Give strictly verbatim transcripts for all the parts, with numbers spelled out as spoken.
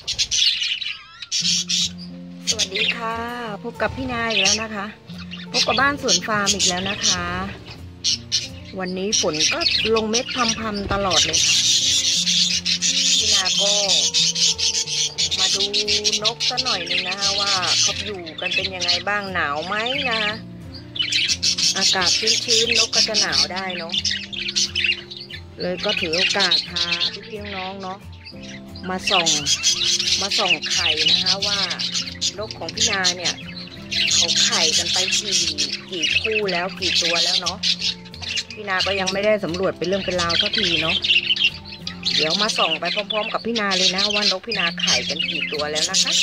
สวัสดีค่ะพบกับพี่นายอีกแล้วนะคะพบกับบ้านสวนฟาร์มอีกแล้วนะคะวันนี้ฝนก็ลงเม็ดพำๆตลอดเลยพี่นาก็มาดูนกซะหน่อยนึงนะคะว่าเขาอยู่กันเป็นยังไงบ้างหนาวไหมนะคะอากาศชื้นๆนกก็จะหนาวได้เนาะเลยก็ถือโอกาสพาพี่ๆน้องๆเนาะมาส่องมาส่องไข่นะคะว่านกของพี่นาเนี่ยเขาไข่กันไปกี่กี่คู่แล้วกี่ตัวแล้วเนาะพี่นาก็ยังไม่ได้สำรวจเป็นเรื่องเป็นราวสักทีเนาะเดี๋ยวมาส่องไปพร้อมๆกับพี่นาเลยนะว่านกพี่นาไข่กันกี่ตัวแล้วนะคะ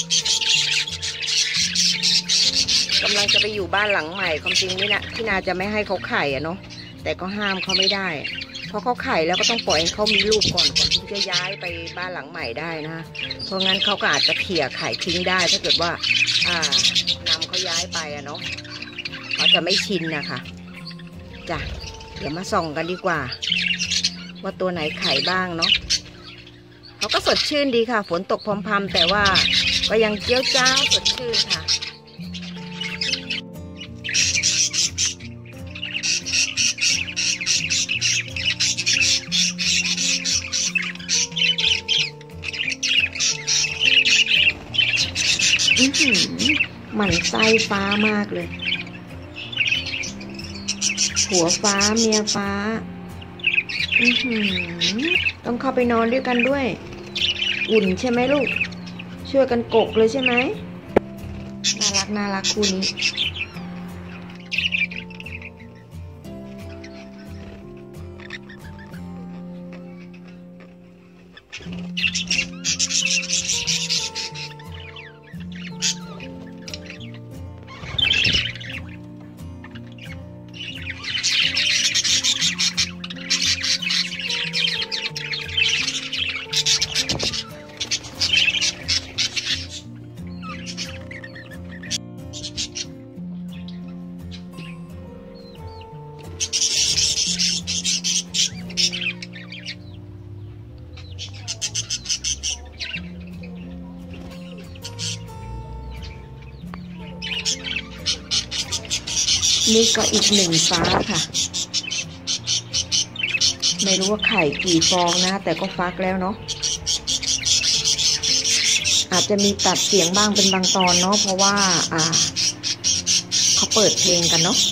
กำลังจะไปอยู่บ้านหลังใหม่ความจริงนี่นะพี่นาจะไม่ให้เขาไข่อะเนาะแต่ก็ห้ามเขาไม่ได้เพราะเขาไข่แล้วก็ต้องปล่อยให้เขามีลูกก่อนก่อนที่จะย้ายไปบ้านหลังใหม่ได้นะเพราะงั้นเขาก็อาจจะเขี่ยไข่ทิ้งได้ถ้าเกิดว่าอ่านำเขาย้ายไปอะเนาะเขาจะไม่ชินนะคะจ้ะเดี๋ยวมาส่องกันดีกว่าว่าตัวไหนไข่บ้างเนาะเขาก็สดชื่นดีค่ะฝนตกพรำๆแต่ว่าก็ยังเจียวจ้าวสดชื่นค่ะอือหือหมั่นไส้ฟ้ามากเลยผัวฟ้าเมียฟ้าอือหือต้องเข้าไปนอนด้วยกันด้วยอุ่นใช่ไหมลูกช่วยกันกกเลยใช่ไหมน่ารักน่ารักคู่นี้นี่ก็อีกหนึ่งฟ้าค่ะไม่รู้ว่าไข่กี่ฟองนะแต่ก็ฟักแล้วเนาะอาจจะมีตัดเสียงบ้างเป็นบางตอนเนาะเพราะว่าอ่าเขาเปิดเพลงกันเนาะ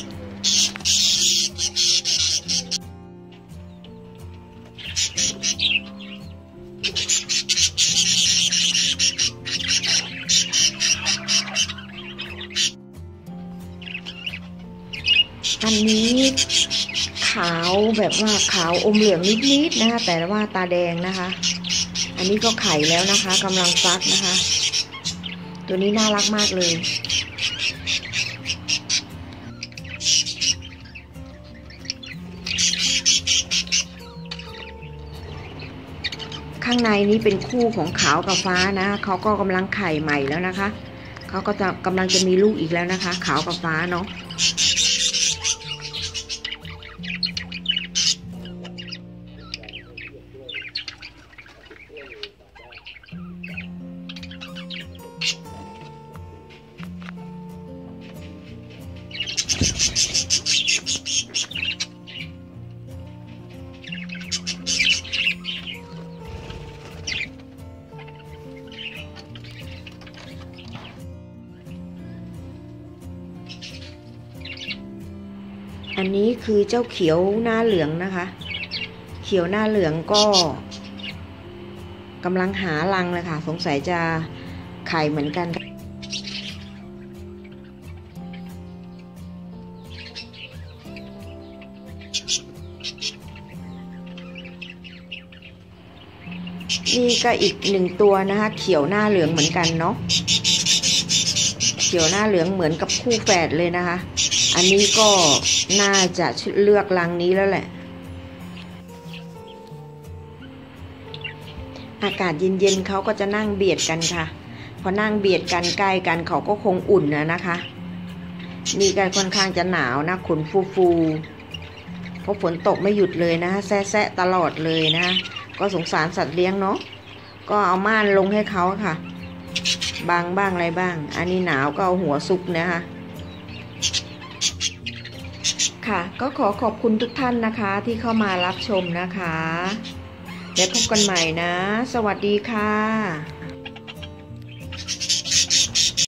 อันนี้ขาวแบบว่าขาวอมเหลืองนิดๆนะคะแต่ว่าตาแดงนะคะอันนี้ก็ไข่แล้วนะคะกำลังฟักนะคะตัวนี้น่ารักมากเลยข้างในนี้เป็นคู่ของขาวกับฟ้านะเขาก็กำลังไข่ใหม่แล้วนะคะเขาก็จะกำลังจะมีลูกอีกแล้วนะคะขาวกับฟ้าเนาะอันนี้คือเจ้าเขียวหน้าเหลืองนะคะเขียวหน้าเหลืองก็กำลังหารังเลยค่ะสงสัยจะไข่เหมือนกันนี่ก็อีกหนึ่งตัวนะคะเขียวหน้าเหลืองเหมือนกันเนาะเขียวหน้าเหลืองเหมือนกับคู่แฝดเลยนะคะอันนี้ก็น่าจะเลือกรังนี้แล้วแหละอากาศเย็นๆเขาก็จะนั่งเบียดกันค่ะพอนั่งเบียดกันใกล้กันเขาก็คงอุ่นนะนะคะนี่ก็ค่อนข้างจะหนาวนะขนฟูๆเพราะฝนตกไม่หยุดเลยนะแซะๆตลอดเลยนะก็สงสารสัตว์เลี้ยงเนาะก็เอาม่านลงให้เขาค่ะบางบ้างอะไรบ้าง อันนี้หนาวก็เอาหัวซุกนะคะค่ะก็ขอขอบคุณทุกท่านนะคะที่เข้ามารับชมนะคะแล้วพบกันใหม่นะสวัสดีค่ะ